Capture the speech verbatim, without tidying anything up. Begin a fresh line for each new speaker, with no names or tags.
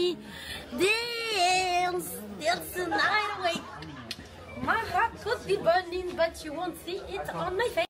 me dance, dance the night away. My heart could be burning, but you won't see it on my face.